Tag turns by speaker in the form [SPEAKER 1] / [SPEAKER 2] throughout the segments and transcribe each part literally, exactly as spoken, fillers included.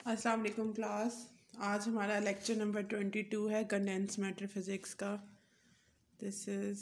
[SPEAKER 1] अस्सलाम वालेकुम क्लास। आज हमारा लेक्चर नंबर ट्वेंटी टू है कंडेंस मैटर फिज़िक्स का। This is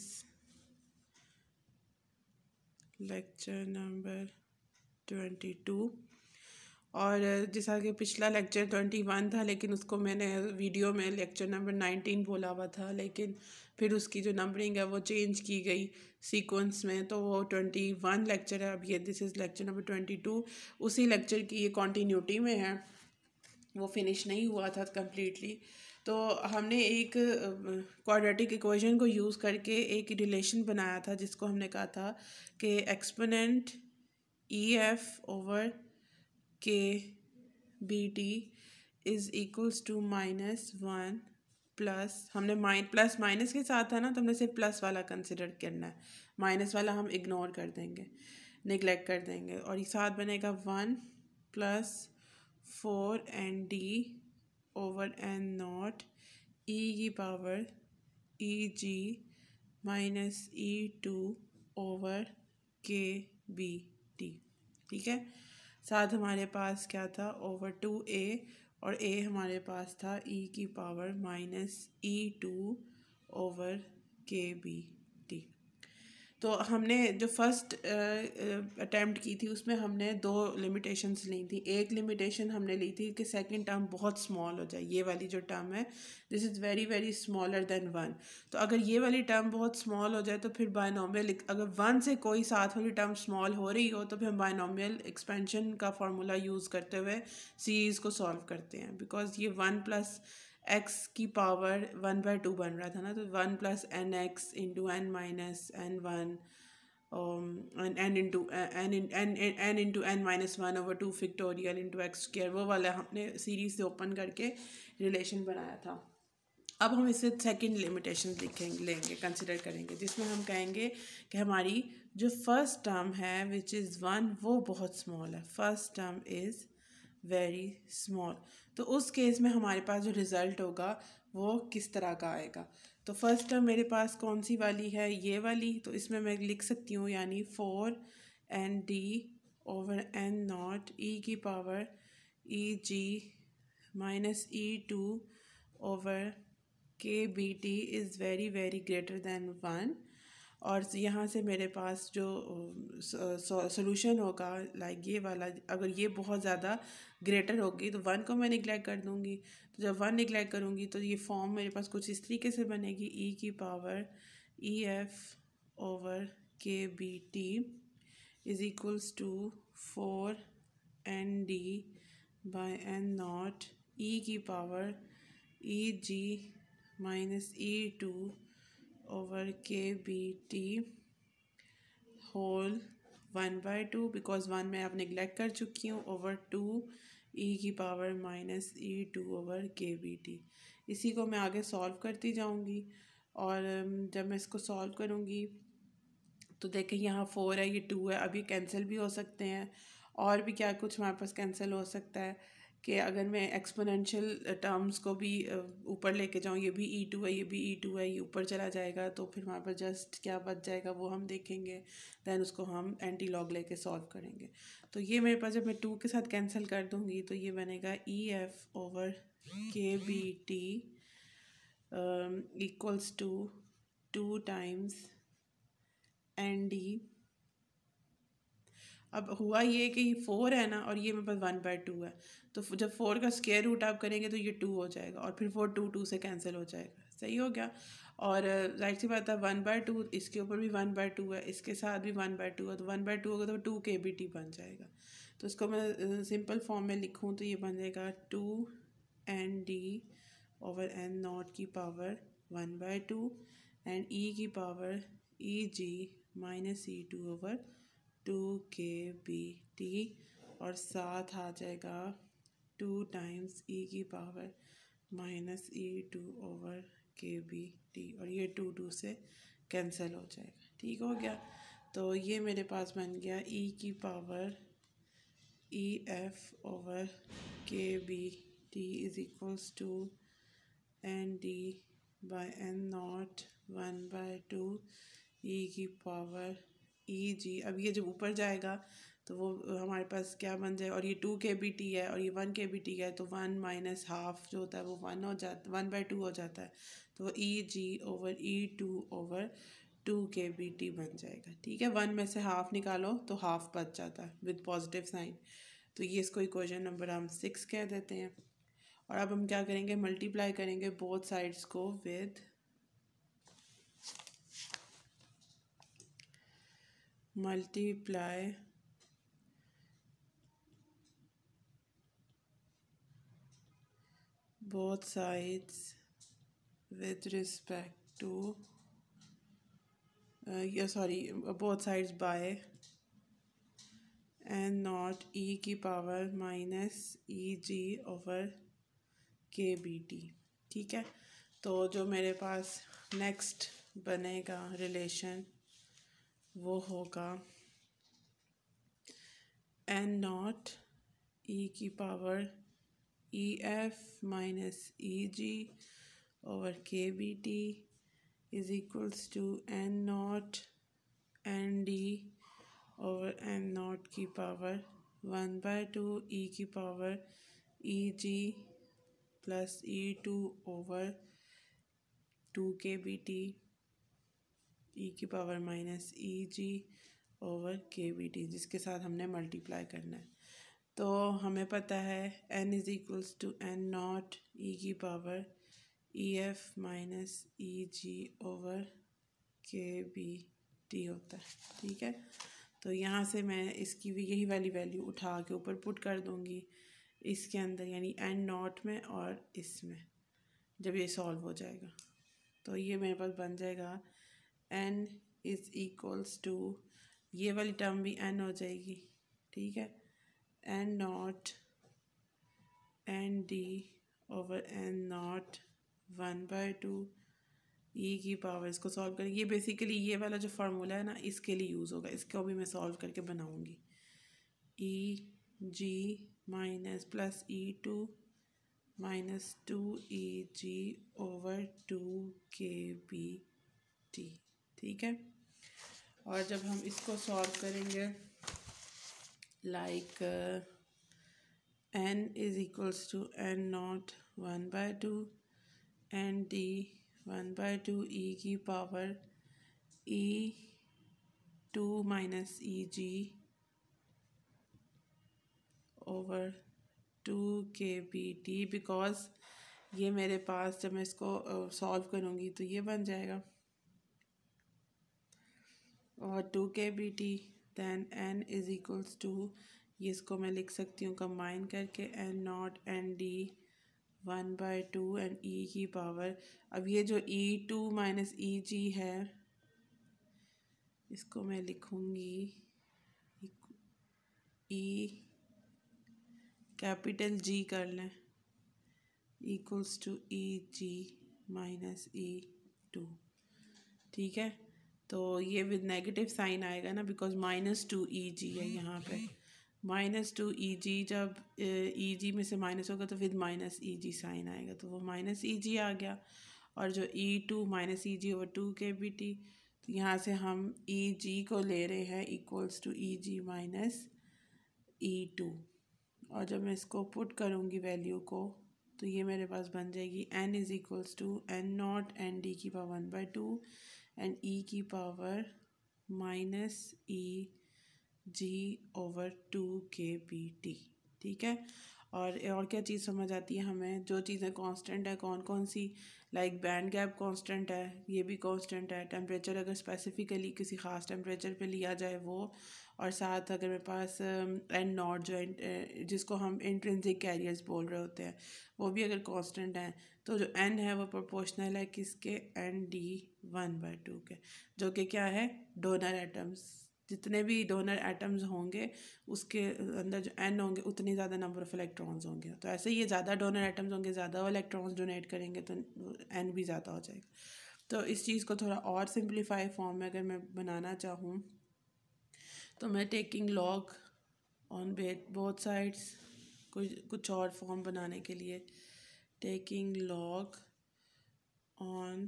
[SPEAKER 1] lecture number twenty two. और जैसा कि पिछला लेक्चर ट्वेंटी वन था, लेकिन उसको मैंने वीडियो में लेक्चर नंबर नाइनटीन बोला हुआ था, लेकिन फिर उसकी जो नंबरिंग है वो चेंज की गई सीक्वेंस में, तो वो ट्वेंटी वन लेक्चर है। अब ये this is lecture number twenty two. उसी लेक्चर की ये कॉन्टीन्यूटी में है, वो फिनिश नहीं हुआ था कंप्लीटली। तो हमने एक क्वाड्रेटिक इक्वेशन को यूज़ करके एक रिलेशन बनाया था, जिसको हमने कहा था कि exponent E F over K B T is equals to minus one plus, हमने माइन प्लस माइनस के साथ था ना, तो हमने सिर्फ प्लस वाला कंसिडर करना है, माइनस वाला हम इग्नोर कर देंगे, निगलेक्ट कर देंगे। और ये साथ बनेगा one plus four N D over N naught E की power E G minus E two over K B T. ठीक है, साथ हमारे पास क्या था, ओवर टू ए, और ए हमारे पास था ई की power minus E two over K B T. तो हमने जो फर्स्ट अटैम्प्ट की थी उसमें हमने दो लिमिटेशंस ली थी। एक लिमिटेशन हमने ली थी कि सेकंड टर्म बहुत स्मॉल हो जाए, ये वाली जो टर्म है this is very very smaller than one. तो अगर ये वाली टर्म बहुत स्मॉल हो जाए तो फिर बायनोमियल, अगर वन से कोई साथ वाली टर्म स्मॉल हो रही हो तो फिर हम बायनोमियल एक्सपेंशन का फार्मूला यूज़ करते हुए सीरीज़ को सॉल्व करते हैं। बिकॉज ये वन प्लस एक्स की पावर वन बाई टू बन रहा था ना, तो one plus N X into N minus N one N into N N N into N minus one over two factorial into X square, वो वाला हमने series से ओपन करके रिलेशन बनाया था। अब हम इससे सेकंड लिमिटेशन लिखेंगे, लेंगे, कंसिडर करेंगे, जिसमें हम कहेंगे कि हमारी जो फर्स्ट टर्म है विच इज़ वन, वो बहुत स्मॉल है। First term is very small. तो उस केस में हमारे पास जो रिज़ल्ट होगा वो किस तरह का आएगा। तो फर्स्ट टर्म मेरे पास कौन सी वाली है, ये वाली। तो इसमें मैं लिख सकती हूँ, यानी four N D over N naught E की power E G minus E two over K B T is very very greater than one. और यहाँ से मेरे पास जो सोल्यूशन होगा लाइक ये वाला, अगर ये बहुत ज़्यादा ग्रेटर होगी तो वन को मैं निगलेक्ट कर दूँगी। तो जब वन निगलेक्ट करूँगी तो ये फॉर्म मेरे पास कुछ इस तरीके से बनेगी, ई की power E F over K B T is equals to four N D by N naught E की power E G minus E two over K B T whole one by two, because one में आप neglect कर चुकी हूँ, over two E की power minus E two over K B T. इसी को मैं आगे सॉल्व करती जाऊँगी, और जब मैं इसको सॉल्व करूँगी तो देखें यहाँ फोर है, ये टू है, अभी कैंसिल भी हो सकते हैं, और भी क्या कुछ हमारे पास कैंसिल हो सकता है कि अगर मैं एक्सपोनेंशियल टर्म्स को भी ऊपर लेके जाऊँ, ये भी ई टू है, ये भी ई टू है, ये ऊपर चला जाएगा, तो फिर हमारे पास जस्ट क्या बच जाएगा वो हम देखेंगे, दैन उसको हम एंटी लॉग लेके सॉल्व करेंगे। तो ये मेरे पास जब मैं टू के साथ कैंसिल कर दूँगी तो ये बनेगा E F over K B T equals to two times N D. अब हुआ ये कि ये फोर है ना, और ये मेरे पास वन बाई टू है, तो जब फोर का स्क्वायर रूट आप करेंगे तो ये टू हो जाएगा, और फिर फोर टू टू से कैंसिल हो जाएगा। सही हो गया। और जाहिर सी बात है वन बाई टू, इसके ऊपर भी वन बाई टू है, इसके साथ भी वन बाई टू है, तो वन बाई टू होगा तो टू के बी टी बन जाएगा। तो इसको मैं सिंपल फॉर्म में लिखूँ तो ये बन जाएगा two N D over N naught की power one by two and E की power E G minus E two over two K B T, और साथ आ जाएगा टू टाइम्स ई की power minus E two over K B T, और ये to two से कैंसिल हो जाएगा। ठीक हो गया। तो ये मेरे पास बन गया ई की power E F over K B T is equals to N D by N naught one by two E की पावर ई जी। अब ये जब ऊपर जाएगा तो वो हमारे पास क्या बन जाए, और ये टू के बी टी है और ये वन के बी टी है, तो वन माइनस हाफ जो होता है वो वन हो जाता वन बाई टू हो जाता है, तो वो E G over E two over two K B T बन जाएगा। ठीक है, वन में से हाफ निकालो तो हाफ बच जाता है विद पॉजिटिव साइन। तो ये इसको इक्वेशन नंबर हम सिक्स कह देते हैं। और अब हम क्या करेंगे, मल्टीप्लाई करेंगे बोथ साइड्स को with multiply both sides with respect to uh, yeah sorry both sides by n not e की power minus E G over K B T. ठीक है, तो जो मेरे पास नेक्स्ट बनेगा रिलेशन वो होगा n नॉट e की power E F minus E G over K B T is equals to N naught N D over N naught की power one by two E की power E G plus E two over two K B T E की power minus E G over K B T, जिसके साथ हमने multiply करना है। तो हमें पता है n is equals to N naught E की power E F minus E G over K B T होता है। ठीक है, तो यहाँ से मैं इसकी भी यही वाली वैल्यू उठा के ऊपर पुट कर दूँगी इसके अंदर, यानी n नॉट में और इसमें, जब ये सॉल्व हो जाएगा तो ये मेरे पास बन जाएगा n इज़ इक्वल्स टू, ये वाली टर्म भी n हो जाएगी। ठीक है, N naught N D over N naught one by two E की पावर, इसको सॉल्व करेंगे। ये बेसिकली ये वाला जो फार्मूला है ना इसके लिए यूज़ होगा, इसको भी मैं सॉल्व करके बनाऊंगी। E G minus plus E two minus two E G over two K B T. ठीक है, और जब हम इसको सॉल्व करेंगे like uh, n is equals to n naught one by two n d one by two e की power e two minus E G over two K B T, because ये मेरे पास जब मैं इसको सॉल्व uh, करूँगी तो ये बन जाएगा और two K B T than n is equals to, ये इसको मैं लिख सकती हूँ कंबाइन करके N naught N D one by two and E की पावर, अब ये जो E two minus E G है इसको मैं लिखूँगी ई कैपिटल जी कर लें equals to E G minus E two. ठीक है, तो ये विद नेगेटिव साइन आएगा ना, because minus two E G है यहाँ पे, माइनस टू ई जी, जब ई जी में से माइनस होगा तो with minus E G sign आएगा, तो वो माइनस ई जी आ गया। और जो E two minus E G over two K B T, तो यहाँ से हम ई जी को ले रहे हैं equals to E G minus E two, और जब मैं इसको पुट करूँगी वैल्यू को तो ये मेरे पास बन जाएगी n is equals to N naught N D की power one by two and E की power minus E G over two K B T. ठीक है, और और क्या चीज़ समझ आती है हमें, जो चीज़ें कांस्टेंट है कौन कौन सी, लाइक बैंड गैप कांस्टेंट है, ये भी कांस्टेंट है, टेम्परेचर अगर स्पेसिफिकली किसी ख़ास टेम्परेचर पे लिया जाए वो, और साथ अगर मेरे पास एन नॉट जो जिसको हम इंट्रिंसिक कैरियर्स बोल रहे होते हैं वो भी अगर कांस्टेंट हैं, तो जो एन है वो प्रोपोर्शनल है किसके, N D one by two के, जो कि क्या है डोनर एटम्स, जितने भी डोनर एटम्स होंगे उसके अंदर जो एन होंगे उतने ज़्यादा नंबर ऑफ़ इलेक्ट्रॉन्स होंगे। तो ऐसे ये ज़्यादा डोनर एटम्स होंगे, ज़्यादा इलेक्ट्रॉन्स डोनेट करेंगे तो एन भी ज़्यादा हो जाएगा। तो इस चीज़ को थोड़ा और सिंप्लीफाई फॉर्म में अगर मैं बनाना चाहूँ तो मैं taking log on both sides, कुछ कुछ और फॉर्म बनाने के लिए taking log on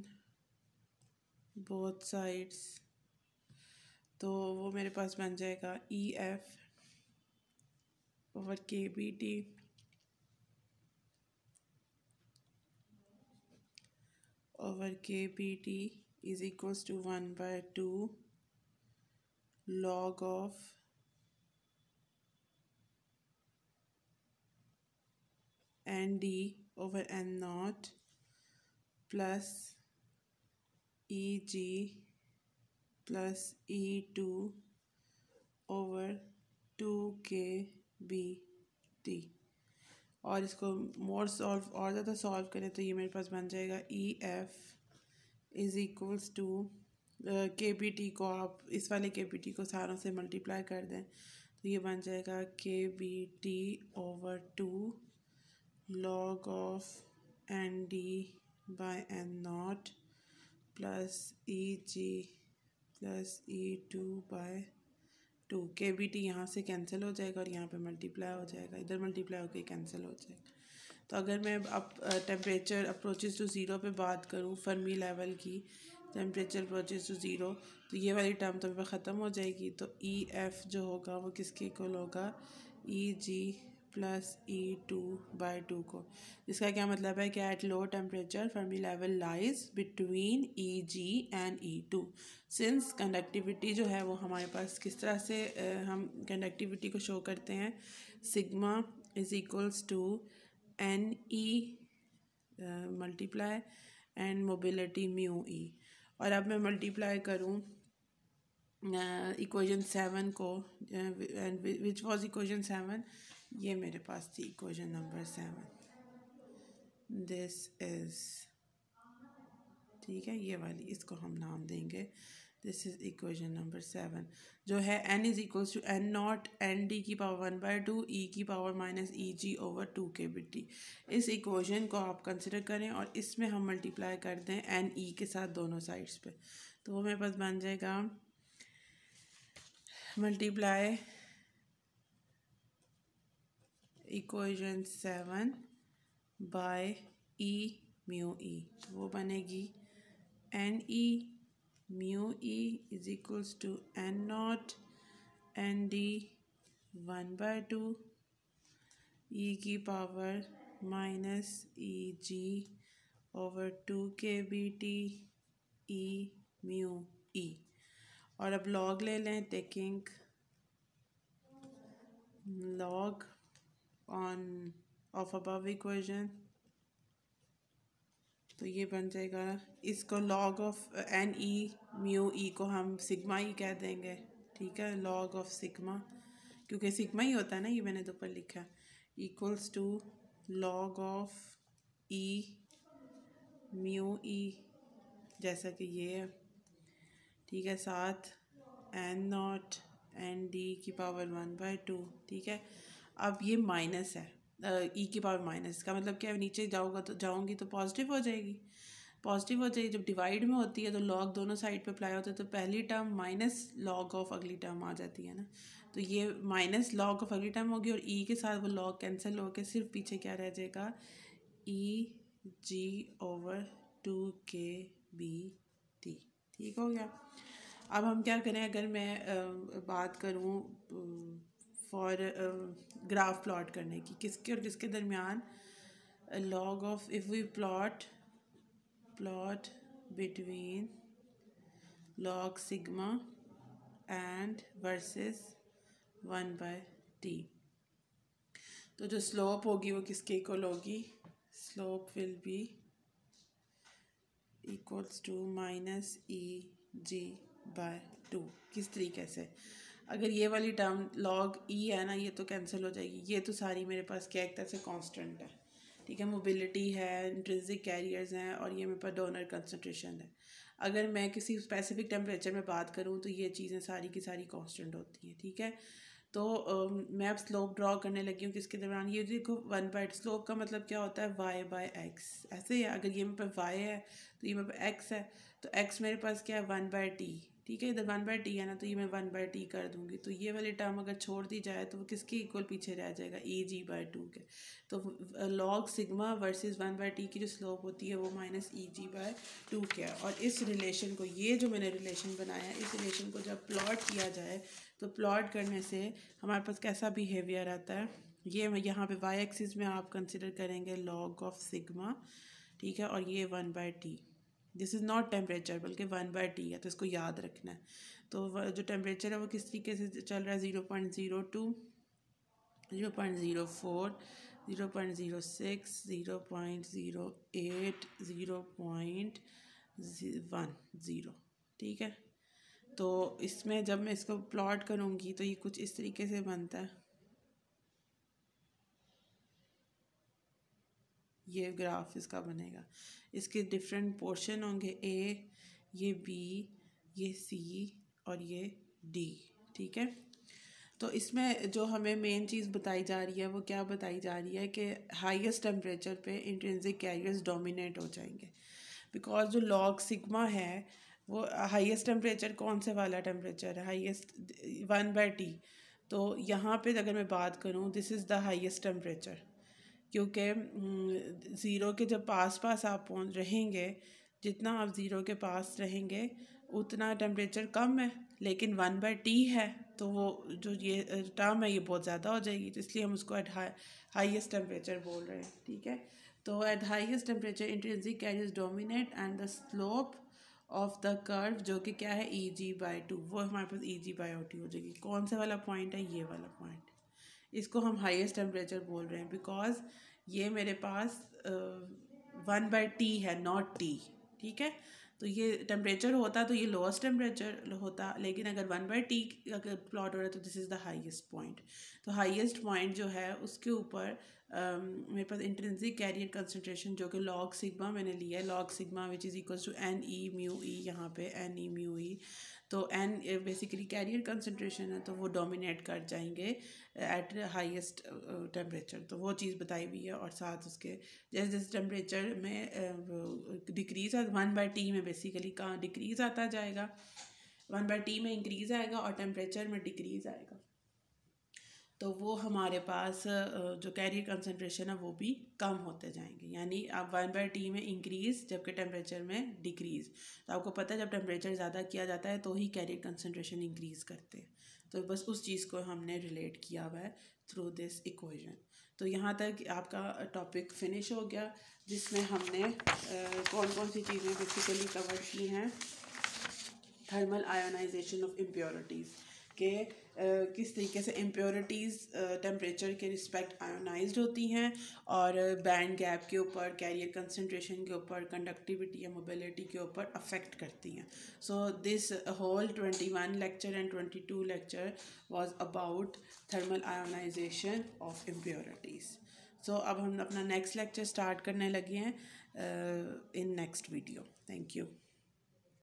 [SPEAKER 1] both sides, तो वो मेरे पास बन जाएगा E F over K B T over K B T is equals to one by two log of N D over N naught plus E G plus E two over two K B T। और इसको मोर solve और ज़्यादा solve करें तो ये मेरे पास बन जाएगा E F is equals to K B T को आप इस वाले के बी टी को सारों से मल्टीप्लाई कर दें तो ये बन जाएगा K B T over two log of N D by N naught plus E G plus E two by two. K B T यहाँ से कैंसिल हो जाएगा और यहाँ पे मल्टीप्लाई हो जाएगा, इधर मल्टीप्लाई होकर कैंसिल हो जाएगा। तो अगर मैं अब टेम्परेचर अप्रोचेस टू ज़ीरो पे बात करूँ, फर्मी लेवल की टेम्परेचर अप्रोचेस टू ज़ीरो, तो ये वाली टर्म तो ख़त्म हो जाएगी। तो ई एफ जो होगा वो किसके इक्वल होगा, E G plus E two by two को। इसका क्या मतलब है कि at low temperature Fermi level lies between E G and E two. Since conductivity जो है वो हमारे पास किस तरह से हम कंडक्टिविटी को शो करते हैं, sigma is equals to N E multiply and mobility mu E. और अब मैं मल्टीप्लाई करूँ इक्वेशन सेवन को, विच वाज इक्वेशन सेवन, ये मेरे पास थी equation number seven, this is, ठीक है, ये वाली, इसको हम नाम देंगे, this is equation number seven, जो है n is equals to N naught N D की power one by two E की power minus E G over two K B T. इस इक्वेशन को आप कंसिडर करें और इसमें हम मल्टीप्लाई कर दें एन ई के साथ दोनों साइड्स पे, तो वो मेरे पास बन जाएगा multiply equation seven by E mu E, वो बनेगी N E mu E is equals to N naught N D one by two E की power minus E G over two K B T E mu E. और अब log ले लें, taking log on of above equation, तो ये बन जाएगा, इसको log of N E mu E को हम सिग्मा ही कह देंगे, ठीक है, लॉग ऑफ सिग्मा, क्योंकि सिग्मा ही होता है ना, ये मैंने तो ऊपर लिखा, equals to log of E mu E, जैसा कि ये है, ठीक है, साथ एन नॉट एन डी की पावर वन बाई टू, ठीक है। अब ये माइनस है, ई की पावर माइनस का मतलब क्या है, नीचे जाऊँगा तो जाऊँगी तो पॉजिटिव हो जाएगी, पॉजिटिव हो जाएगी। जब डिवाइड में होती है तो लॉग दोनों साइड पे अप्लाई होता है, तो पहली टर्म माइनस लॉग ऑफ अगली टर्म आ जाती है ना, तो ये माइनस लॉग ऑफ अगली टर्म होगी और ई के साथ वो लॉग कैंसिल होकर सिर्फ पीछे क्या रह जाएगा, E G over two K B T, ठीक हो गया। अब हम क्या करें, अगर मैं आ, बात करूँ फॉर ग्राफ प्लॉट करने की, किसके और किसके दरमियान, log of, if we plot plot between log sigma and versus one by T, तो जो स्लोप होगी वो किसके इक्वल होगी, slope will be equals to minus E G by two. किस तरीके से, अगर ये वाली टर्म लॉग ई है ना, ये तो कैंसिल हो जाएगी, ये तो सारी मेरे पास क्या एक तरह से कांस्टेंट है, ठीक है, मोबिलिटी है, इंट्रिंसिक कैरियर्स हैं और ये मेरे पास डोनर कंसंट्रेशन है। अगर मैं किसी स्पेसिफिक टेम्परेचर में बात करूँ तो ये चीज़ें सारी की सारी कांस्टेंट होती हैं, ठीक है। तो uh, मैं अब स्लोप ड्रॉ करने लगी हूँ किसके दौरान, ये देखो वन बाई, स्लोप का मतलब क्या होता है, वाई बाय एक्स, ऐसे ही है, अगर ये मेरे पास वाई है तो ये मेरे पास एक्स है, तो एक्स मेरे पास क्या है, वन बाई टी, ठीक है, इधर वन बाई टी है ना, तो ये मैं वन बाई टी कर दूँगी, तो ये वाली टर्म अगर छोड़ दी जाए तो वो किसके इक्वल पीछे रह जाएगा, E G by two K. तो log sigma versus one by T की जो स्लोप होती है वो minus E G by two K है। और इस रिलेशन को, ये जो मैंने रिलेशन बनाया है, इस रिलेशन को जब प्लॉट किया जाए तो प्लॉट करने से हमारे पास कैसा बिहेवियर आता है, ये यहाँ पे वाई एक्सिस में आप कंसिडर करेंगे लॉग ऑफ सिग्मा, ठीक है, और ये one by T. This is not temperature बल्कि वन बाय टी है, तो इसको याद रखना है। तो जो टेम्परेचर है वो किस तरीके से चल रहा है, zero point zero two, zero point zero four, zero point zero six, zero point zero eight, zero point one zero, ठीक है। तो इसमें जब मैं इसको प्लॉट करूँगी तो ये कुछ इस तरीके से बनता है, ये ग्राफ इसका बनेगा। इसके डिफरेंट पोर्शन होंगे, ए, ये बी, ये सी और ये डी, ठीक है। तो इसमें जो हमें मेन चीज़ बताई जा रही है वो क्या बताई जा रही है कि हाईएस्ट टेम्परेचर पे इंट्रिंसिक कैरियर्स डोमिनेट हो जाएंगे, बिकॉज जो लॉग सिग्मा है वो हाईएस्ट टेम्परेचर कौन से वाला टेम्परेचर है, हाईएस्ट वन बाय टी। तो यहाँ पे अगर मैं बात करूँ, this is the highest temperature, क्योंकि ज़ीरो के जब पास पास आप पहुँच रहेंगे, जितना आप ज़ीरो के पास रहेंगे उतना टेम्परेचर कम है, लेकिन वन बाय टी है तो वो जो ये टर्म है ये बहुत ज़्यादा हो जाएगी, तो इसलिए हम उसको एट हाईएस्ट टेम्परेचर बोल रहे हैं, ठीक है। तो at highest temperature intrinsic carriers dominate and the slope of the curve जो कि क्या है ई जी बाई टू, वो हमारे पास ई जी बाई ओ टी हो जाएगी। कौन सा वाला पॉइंट है, ये वाला पॉइंट, इसको हम हाईएस्ट टेम्परेचर बोल रहे हैं, बिकॉज ये मेरे पास वन बाई टी है, नॉट टी, ठीक है। तो ये टेम्परेचर होता तो ये लोएस्ट टेम्परेचर होता, लेकिन अगर वन बाई टी अगर प्लॉट हो रहा है तो this is the highest point. तो हाईएस्ट पॉइंट जो है उसके ऊपर Um, मेरे पास इंट्रिंसिक कैरियर कंसनट्रेशन जो कि लॉग सिग्मा मैंने लिया है, log sigma which is equal to N E mu E, यहाँ पे एन ई म्यू ई। तो एन बेसिकली कैरियर कंसनट्रेशन है, तो वो डोमिनेट कर जाएंगे एट हाईएस्ट टेम्परेचर, तो वो चीज़ बताई हुई है। और साथ उसके जैसे जैसे टेम्परेचर में decrease uh, one by T में बेसिकली कहाँ डिक्रीज़ आता जाएगा, वन बाई टी में इंक्रीज़ आएगा और टेम्परेचर में डिक्रीज़ आएगा, तो वो हमारे पास जो कैरियर कंसनट्रेशन है वो भी कम होते जाएंगे। यानी आप वन बाई टी में इंक्रीज़ जबकि टेम्परेचर में डिक्रीज़। तो आपको पता है जब टेम्परेचर ज़्यादा किया जाता है तो ही कैरियर कंसनट्रेशन इंक्रीज़ करते हैं। तो बस उस चीज़ को हमने रिलेट किया हुआ है थ्रू दिस इक्वेशन। तो यहाँ तक आपका टॉपिक फिनिश हो गया, जिसमें हमने कौन कौन सी चीज़ें बेसिकली कवर की हैं। थर्मल आयोनाइजेशन ऑफ इम्प्योरिटीज़ के uh, किस तरीके से इम्प्योरिटीज़ टेम्परेचर के रिस्पेक्ट आयोनाइज्ड होती हैं, और बैंड गैप के ऊपर, कैरियर कंसनट्रेशन के ऊपर, कंडक्टिविटी या मोबिलिटी के ऊपर अफेक्ट करती हैं। So this whole twenty one lecture and twenty two lecture was about thermal ionization of impurities. So अब हम अपना नेक्स्ट लेक्चर स्टार्ट करने लगे हैं in next video. Thank you.